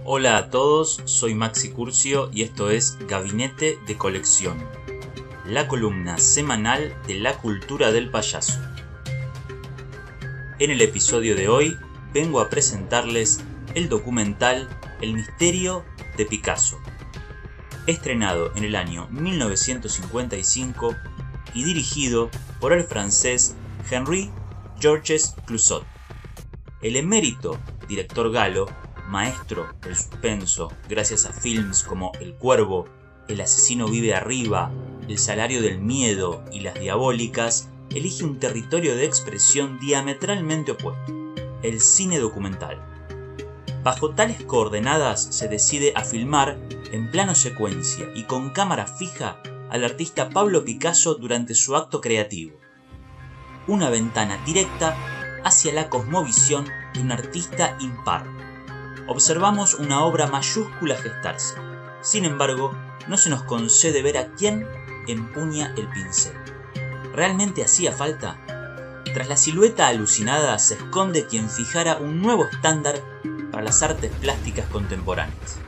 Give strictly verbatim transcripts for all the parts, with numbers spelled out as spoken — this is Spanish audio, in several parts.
Hola a todos, soy Maxi Curcio y esto es Gabinete de Colección, la columna semanal de la cultura del payaso. En el episodio de hoy vengo a presentarles el documental El misterio de Picasso, estrenado en el año mil novecientos cincuenta y cinco y dirigido por el francés Henri-Georges Clouzot. El emérito director galo, maestro del suspenso gracias a films como El Cuervo, El asesino vive arriba, El salario del miedo y Las diabólicas, elige un territorio de expresión diametralmente opuesto: el cine documental. Bajo tales coordenadas se decide a filmar en plano secuencia y con cámara fija al artista Pablo Picasso durante su acto creativo. Una ventana directa hacia la cosmovisión de un artista impar. Observamos una obra mayúscula gestarse. Sin embargo, no se nos concede ver a quién empuña el pincel. ¿Realmente hacía falta? Tras la silueta alucinada se esconde quien fijara un nuevo estándar para las artes plásticas contemporáneas.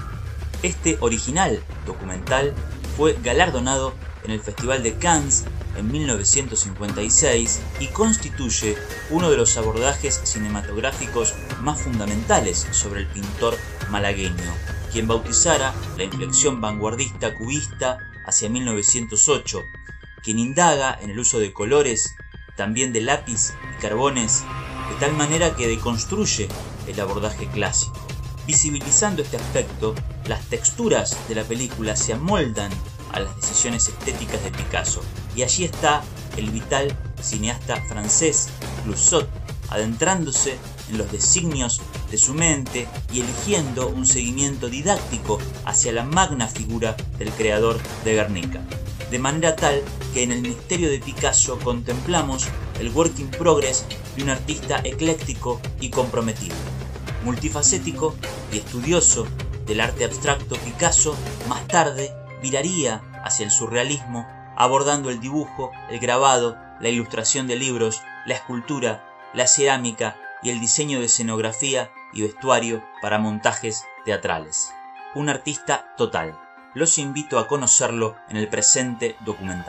Este original documental fue galardonado en el Festival de Cannes en mil novecientos cincuenta y seis y constituye uno de los abordajes cinematográficos más fundamentales sobre el pintor malagueño, quien bautizara la inflexión vanguardista cubista hacia mil novecientos ocho, quien indaga en el uso de colores, también de lápiz y carbones, de tal manera que deconstruye el abordaje clásico. Visibilizando este aspecto, las texturas de la película se amoldan a las decisiones estéticas de Picasso, y allí está el vital cineasta francés Clouzot adentrándose en los designios de su mente y eligiendo un seguimiento didáctico hacia la magna figura del creador de Guernica, de manera tal que en el misterio de Picasso contemplamos el work in progress de un artista ecléctico y comprometido. Multifacético y estudioso del arte abstracto, Picasso más tarde viraría hacia el surrealismo, abordando el dibujo, el grabado, la ilustración de libros, la escultura, la cerámica y el diseño de escenografía y vestuario para montajes teatrales. Un artista total. Los invito a conocerlo en el presente documental.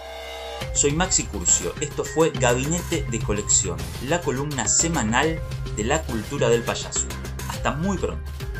Soy Maxi Curcio, esto fue Gabinete de Colección, la columna semanal de la cultura del payaso. Hasta muy pronto.